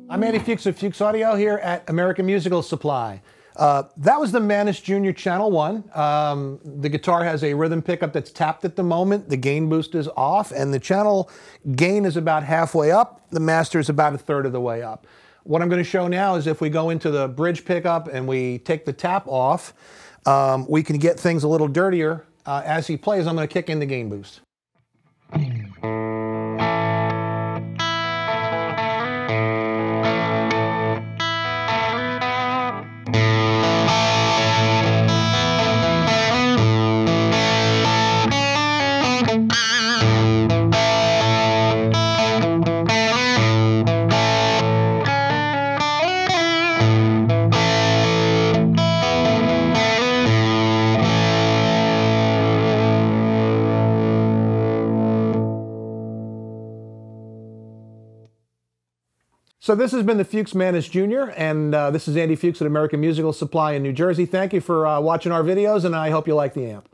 I'm Andy Fuchs of Fuchs Audio here at American Musical Supply. That was the Mantis Jr. Channel 1. The guitar has a rhythm pickup that's tapped at the moment. The gain boost is off, and the channel gain is about halfway up. The master is about a third of the way up. What I'm going to show now is if we go into the bridge pickup and we take the tap off, we can get things a little dirtier. As he plays, I'm going to kick in the gain boost. So this has been the Fuchs Mantis Jr., and this is Andy Fuchs at American Musical Supply in New Jersey. Thank you for watching our videos, and I hope you like the amp.